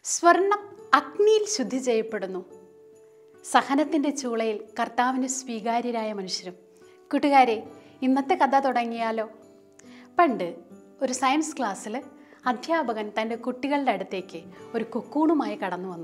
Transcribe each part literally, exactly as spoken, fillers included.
സ്വർണം അഗ്നിയിൽ ശുദ്ധി ചെയ്യപ്പെടുന്നു. സഹനത്തിൻ്റെ ചൂളയിൽ കർത്താവിന് സ്വീകാര്യരായ മനുഷ്യരും. കൂട്ടുകാരെ, ഇന്നത്തെ കഥ തുടങ്ങിയാലോ? പണ്ട് ഒരു സയൻസ് ക്ലാസ്സിൽ അധ്യാപകൻ തൻ്റെ കുട്ടികളുടെ അടുത്തേക്ക് ഒരു കൊക്കൂണുമായി കടന്നു വന്നു.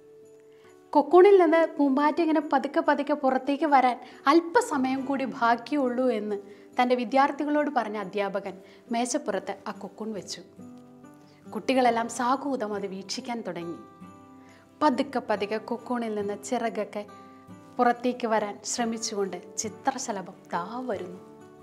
കൊക്കൂണിൽ നിന്ന് പൂമ്പാറ്റ ഇങ്ങനെ പതുക്കെ പതുക്കെ പുറത്തേക്ക് വരാൻ അല്പസമയം കൂടി ബാക്കിയുള്ളൂ എന്ന് തൻ്റെ വിദ്യാർത്ഥികളോട് പറഞ്ഞ അധ്യാപകൻ മേശപ്പുറത്ത് ആ കൊക്കൂൺ വെച്ചു. കുട്ടികളെല്ലാം സാകൂതം അത് വീക്ഷിക്കാൻ തുടങ്ങി. പതുക്കെ പതുക്കെ കൊക്കൂണിൽ നിന്ന് ചിറകൊക്കെ പുറത്തേക്ക് വരാൻ ശ്രമിച്ചുകൊണ്ട് ചിത്രശലഭം ദാ വരുന്നു.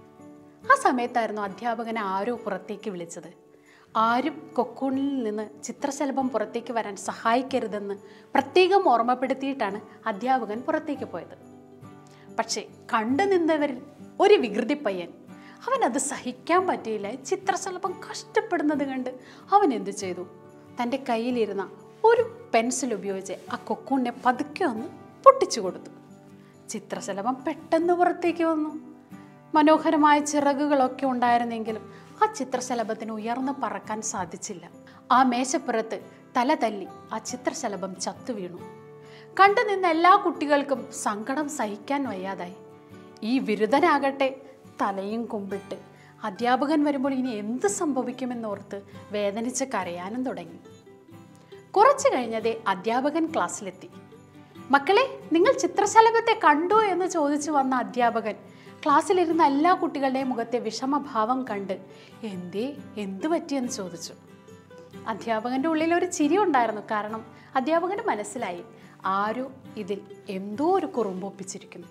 ആ സമയത്തായിരുന്നു അധ്യാപകനെ ആരോ പുറത്തേക്ക് വിളിച്ചത്. ആരും കൊക്കൂണിൽ നിന്ന് ചിത്രശലഭം പുറത്തേക്ക് വരാൻ സഹായിക്കരുതെന്ന് പ്രത്യേകം ഓർമ്മപ്പെടുത്തിയിട്ടാണ് അധ്യാപകൻ പുറത്തേക്ക് പോയത്. പക്ഷേ കണ്ടു നിന്നവരിൽ ഒരു വികൃതി പയ്യൻ, അവനത് സഹിക്കാൻ പറ്റിയില്ല. ചിത്രശലഭം കഷ്ടപ്പെടുന്നത് കണ്ട് അവൻ എന്തു ചെയ്തു? തൻ്റെ കയ്യിലിരുന്ന ഒരു പെൻസിൽ ഉപയോഗിച്ച് ആ കൊക്കൂണിനെ പതുക്കെ ഒന്ന് പൊട്ടിച്ചു കൊടുത്തു. ചിത്രശലഭം പെട്ടെന്ന് പുറത്തേക്ക് വന്നു. മനോഹരമായ ചിറകുകളൊക്കെ ഉണ്ടായിരുന്നെങ്കിലും ആ ചിത്രശലഭത്തിന് ഉയർന്നു പറക്കാൻ സാധിച്ചില്ല. ആ മേശപ്പുറത്ത് തല തല്ലി ആ ചിത്രശലഭം ചത്തു വീണു. കണ്ടു നിന്ന എല്ലാ കുട്ടികൾക്കും സങ്കടം സഹിക്കാൻ വയ്യാതായി. ഈ വിരുദ്ധനാകട്ടെ തലയും കുമ്പിട്ട് അധ്യാപകൻ വരുമ്പോൾ ഇനി എന്ത് സംഭവിക്കുമെന്നോർത്ത് വേദനിച്ച് കരയാനും തുടങ്ങി. കുറച്ചു കഴിഞ്ഞതേ അധ്യാപകൻ ക്ലാസ്സിലെത്തി. മക്കളെ, നിങ്ങൾ ചിത്രശലഭത്തെ കണ്ടോ എന്ന് ചോദിച്ചു വന്ന അധ്യാപകൻ ക്ലാസ്സിലിരുന്ന എല്ലാ കുട്ടികളുടെയും മുഖത്തെ വിഷമഭാവം കണ്ട് എന്തേ എന്തു പറ്റിയെന്ന് ചോദിച്ചു. അധ്യാപകൻ്റെ ഉള്ളിൽ ഒരു ചിരി ഉണ്ടായിരുന്നു. കാരണം അധ്യാപകന് മനസ്സിലായി ആരോ ഇതിൽ എന്തോ ഒരു കുറുമ്പൊപ്പിച്ചിരിക്കുന്നു.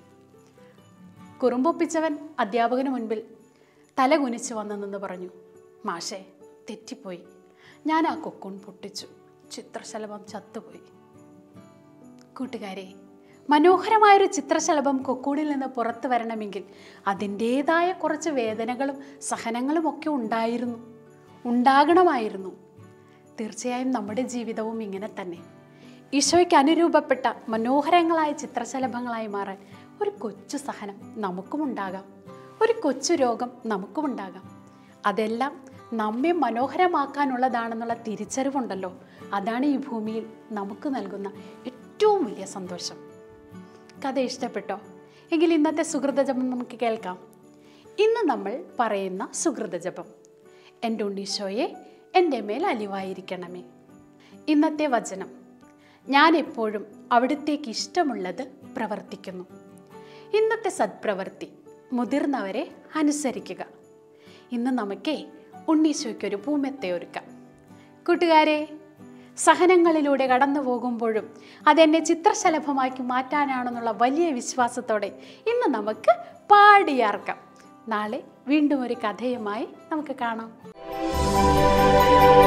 കുറുമ്പൊപ്പിച്ചവൻ അധ്യാപകന് മുൻപിൽ തല കുനിച്ച് വന്നു നിന്ന് പറഞ്ഞു, മാഷേ, തെറ്റിപ്പോയി. ഞാൻ ആ കൊക്കൂൺ പൊട്ടിച്ചു. ചിത്രശലഭം ചത്തുപോയി. കൂട്ടുകാരെ, മനോഹരമായൊരു ചിത്രശലഭം കൊക്കൂണിൽ നിന്ന് പുറത്തു വരണമെങ്കിൽ അതിൻ്റേതായ കുറച്ച് വേദനകളും സഹനങ്ങളും ഒക്കെ ഉണ്ടായിരുന്നു ഉണ്ടാകണമായിരുന്നു തീർച്ചയായും നമ്മുടെ ജീവിതവും ഇങ്ങനെ തന്നെ. ഈശോയ്ക്ക് അനുരൂപപ്പെട്ട മനോഹരങ്ങളായ ചിത്രശലഭങ്ങളായി മാറാൻ ഒരു കൊച്ചു സഹനം നമുക്കും ഉണ്ടാകാം. ഒരു കൊച്ചു രോഗം നമുക്കും ഉണ്ടാകാം. അതെല്ലാം നമ്മെ മനോഹരമാക്കാനുള്ളതാണെന്നുള്ള തിരിച്ചറിവുണ്ടല്ലോ, അതാണ് ഈ ഭൂമിയിൽ നമുക്ക് നൽകുന്ന ഏറ്റവും വലിയ സന്തോഷം. കഥ ഇഷ്ടപ്പെട്ടോ? എങ്കിൽ ഇന്നത്തെ സുഹൃതജപം നമുക്ക് കേൾക്കാം. ഇന്ന് നമ്മൾ പറയുന്ന സുഹൃതജപം: എൻ്റെ ഉണ്ണീശോയെ, എൻ്റെ മേൽ അലിവായിരിക്കണമേ. ഇന്നത്തെ വചനം: ഞാൻ എപ്പോഴും അവിടുത്തേക്ക് ഇഷ്ടമുള്ളത് പ്രവർത്തിക്കുന്നു. ഇന്നത്തെ സത്പ്രവൃത്തി: മുതിർന്നവരെ അനുസരിക്കുക. ഇന്ന് നമുക്കേ ഉണ്ണീശോയ്ക്കൊരു പൂമെത്തെ ഒരുക്കാം. കൂട്ടുകാരെ, സഹനങ്ങളിലൂടെ കടന്നു പോകുമ്പോഴും അതെന്നെ ചിത്രശലഭമാക്കി മാറ്റാനാണെന്നുള്ള വലിയ വിശ്വാസത്തോടെ ഇന്ന് നമുക്ക് പാടിയാർക്കാം. നാളെ വീണ്ടും ഒരു കഥയുമായി നമുക്ക് കാണാം.